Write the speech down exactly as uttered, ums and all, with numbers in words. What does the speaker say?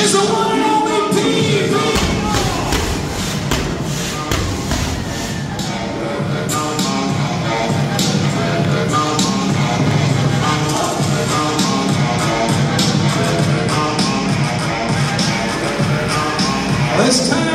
is the one and only P. This time